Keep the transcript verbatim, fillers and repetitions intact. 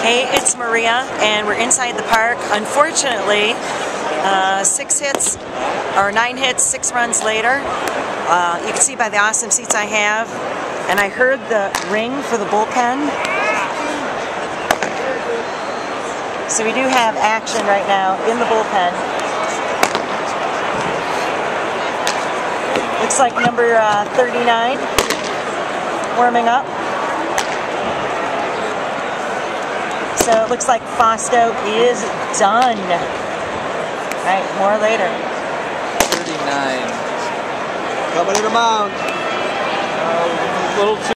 Hey, it's Maria, and we're inside the park. Unfortunately, uh, six hits, or nine hits, six runs later. Uh, you can see by the awesome seats I have, and I heard the ring for the bullpen. So we do have action right now in the bullpen. Looks like number uh, thirty-nine warming up. So it looks like Fausto is done. All right, more later. thirty-nine. Coming in the mound. Uh, a little too